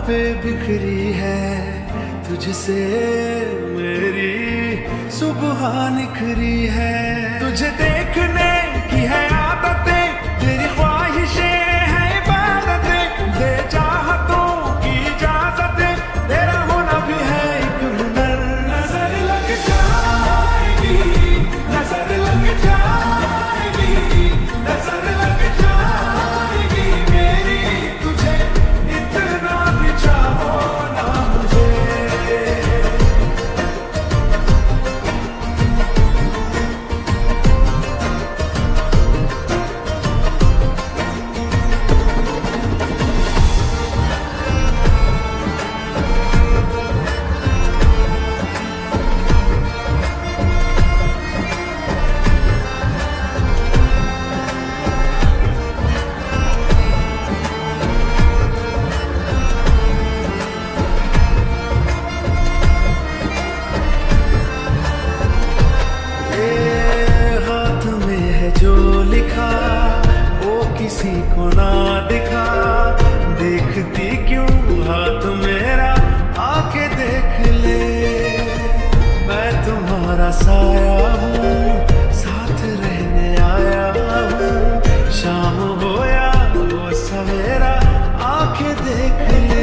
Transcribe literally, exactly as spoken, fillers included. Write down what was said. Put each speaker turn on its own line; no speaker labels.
पे बिखरी है, तुझसे मेरी सुबह निखरी है। तुझे देखने की है आदतें, तेरी ख्वाहिशें हैं इबादतें, दे चाहतों की इजाजतें, तेरा होना भी है एक हुनर। नजर लग जाएगी, नजर लग जाएगी, नजर लग जाएगी मेरी, तुझे इतना भी चाहो ना मुझे। जो लिखा वो किसी को ना दिखा, देखती क्यों हाथ मेरा, आके देख ले। मैं तुम्हारा साया हूँ, साथ रहने आया हूँ, शाम हो या वो सवेरा, आके देख ले।